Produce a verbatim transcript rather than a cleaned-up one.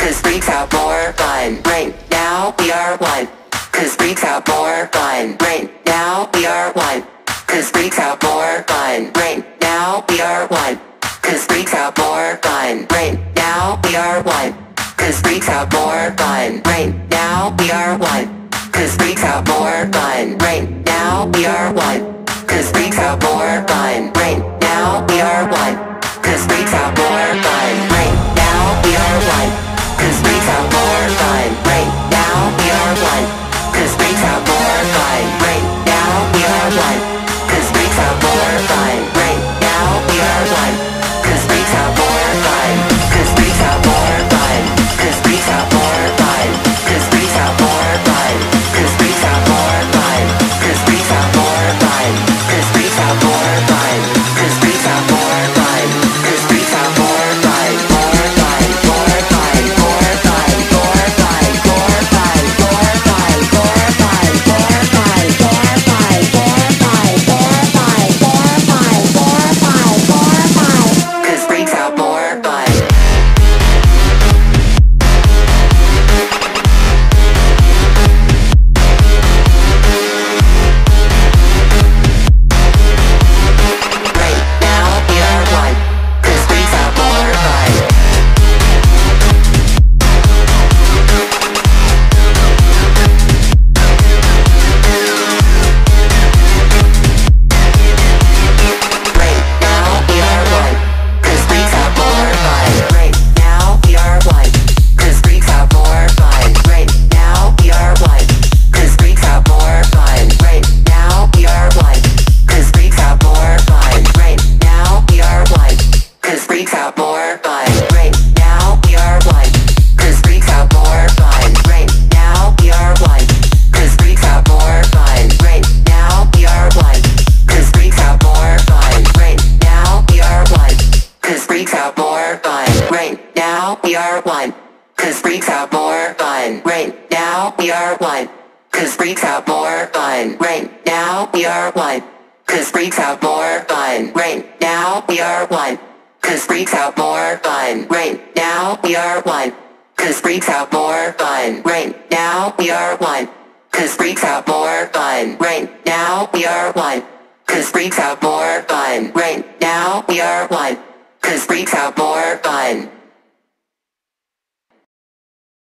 Cause freaks have more fun. Right now we are one. Cause freaks have more fun. Right now we are one. Cause freaks have more fun. Right now we are one. Cause freaks have more fun. Right now we are one. Cause freaks have more fun. Right now we are one. Cause freaks have more fun. Right now we are one. Cause freaks have more fun. Right now we are one. Cause freaks have more fun. Right now we are one. Cause freaks have more fun. Right now we are one. Cause freaks have more fun. Right now we are one. Cause freaks have more fun. Right now we are one. Cause freaks have more fun. Cause freaks have more fun. Cause freaks have more fun. Cause freaks have more fun. Cause freaks have more fun. Cause freaks have more fun. Cause freaks have more fun. Cause freaks have more fun. Cause freaks have more fun. More fun. More fun. More fun. More fun. More fun. More fun. More fun. More fun. More fun. More fun. More fun. More fun. More fun. More fun. Cause freaks have more fun. Right now we are one. Cause freaks have more fun. Right now we are one. Cause freaks have more fun. Right now we are one. Cause freaks have more fun. Right now we are one. Cause freaks have more fun. Right now we are one. Cause freaks have more fun. Right now we are one. Cause freaks have more fun. Right now we are one. Cause freaks have more fun. Right now we are one. Cause freaks have more fun. Right now we are one. Cause freaks have more fun. Right now we are one. Cause freaks have more fun. Right now we are one. Cause freaks have more fun. Right now we are one. Cause freaks have more fun. Right now we are one. Cause freaks have more fun. Right now we are one. Cause freaks have more fun. Right now we are one. Cause freaks have more fun. Right now we are one. Cause freaks have more fun. Right now we are one. Cause freaks have more fun. Right now we are one. Cause freaks have more fun.